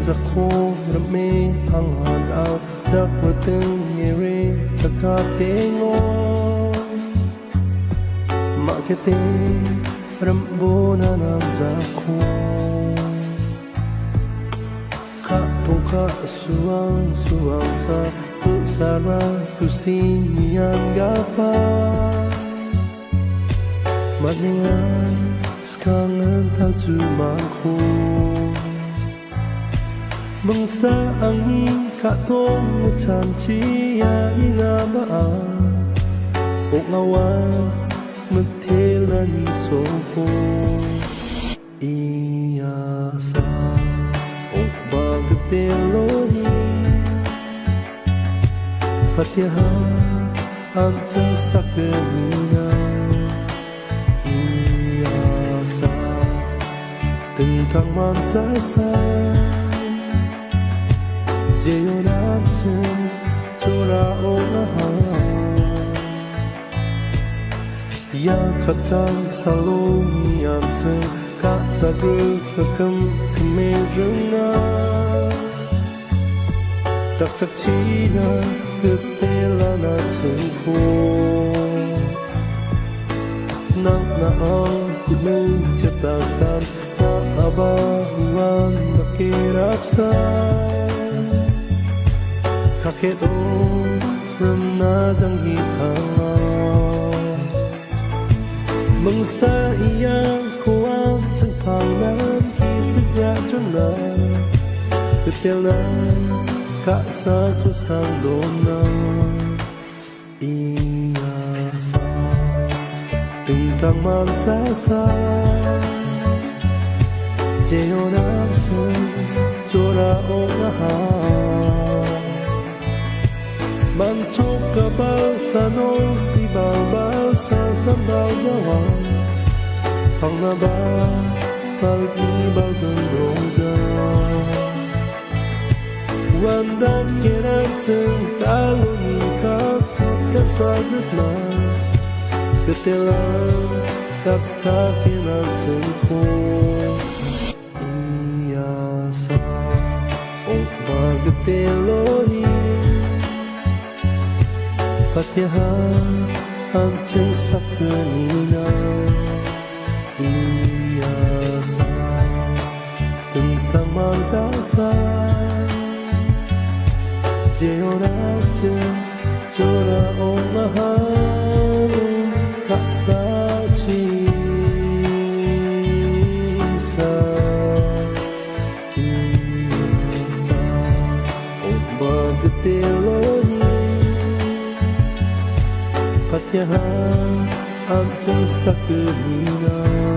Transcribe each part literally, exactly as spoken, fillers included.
จะโครเมพังหาดเอาจากหัวตึงเยเรจะขาดเตงโอมาแค่เตรำโบนานามจะโคข้าตงข้าสว่างสว่างสาคุสาราคุสีมีอันกาปามาเนียนสกังเงินทักจูมาโคมังสาอังอิงข้าต้มมุทามชียาอินาบาอกงาวามุเทลานิโซโคอียาสาอกบากเตโลนีพัทยาอันจังสักนีนาอียาสาตึงทางมันใจสาย 제요라쯤 돌아오나 약한 살롱이 암튼 가사를 흠 금메르나 딱딱지나 그때라 나쯤고 나나ang kuling cetakan maabahuan nakirapsan kakek orang nazang hikang mengsa yang kuat cengpang nan kisah rajana ketelan kak sakus kang dona iya sa tentang mangsa sa jeonam sen jora orang Mancuk kabal sa no ibabal sa sambal gawang Pang naba pag-ibal ng rosa Wandang kinanteng talunin kapit ka sa gitna Katilang taktakin ang ko Iyasa o pagkatilonin Patihan ang sa kanina Iyasa tentang manjasa Jeonatin Jora ong mahalin Kaksachisa Iyasa ong bagateloni Patihan ang sa kanina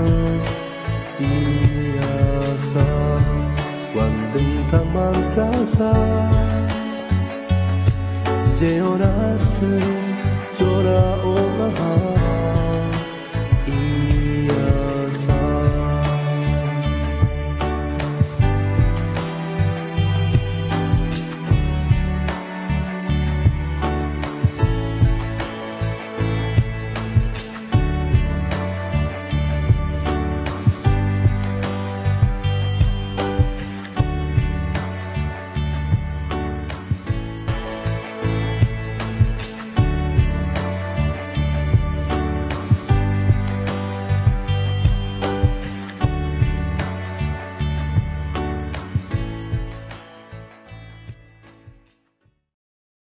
Iyasa Wandeng tamang jasa Jeonatin Jora o